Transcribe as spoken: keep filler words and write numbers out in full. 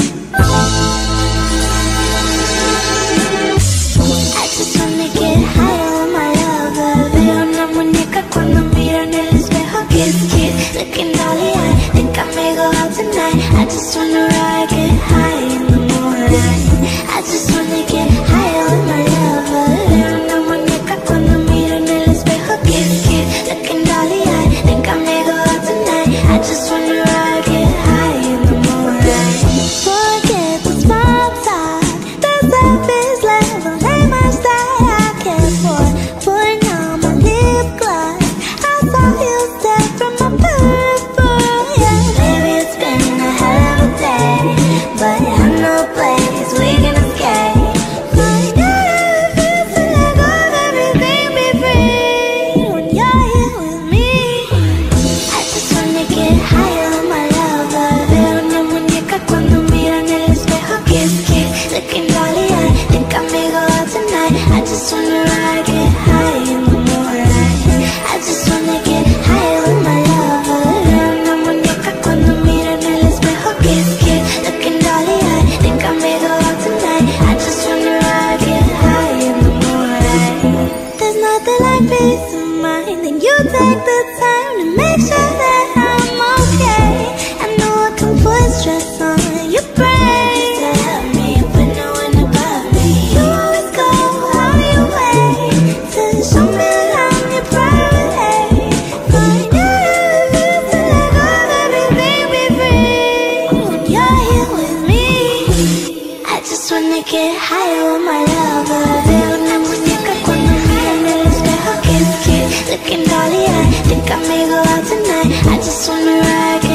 I just wanna get higher with my lover. Veo una muñeca cuando miro en el espejo. Kiss, kiss, looking dolly eyed. Think I may go out tonight. I just wanna ride, get high in the moonlight. I just wanna get higher with my lover. Veo una muñeca cuando miro en el espejo. Kiss, kiss, looking dolly eyed. Think I may go out tonight. I just wanna ride, get high in the moonlight. Forget the small talk. The surface level ain't much that I care for. Putting on my lip gloss. I saw you step from my peripheral. Yeah, baby, it's been a hell of a day, but I know a place we can escape. Find out how it feels to let go of everything, be free when you're here with me. I just wanna get higher with my lover. Veo una muñeca cuando miro en el espejo. Kiss, kiss, looking dolly eyed. Think I may go out tonight. I just wanna ride, get high in the moonlight. I just wanna get higher with my lover. Veo una muñeca cuando miro en el espejo. Kiss, kiss, looking dolly eyed. Think I may go out tonight. I just wanna ride, get high in the moonlight. There's nothing like peace of mind, and you take the time to make sure that I'm okay. I know I can put stress on your brain just to help me with no one above me. You always go out of your way to show me that I'm your priority. Find out how it feels to let go of everything, be free when you're here with me. I just wanna get higher with my lover. Veo una muñeca cuando miro en el espejo. Kiss, kiss, looking dolly eyed. Think I may go out tonight. I just wanna ride.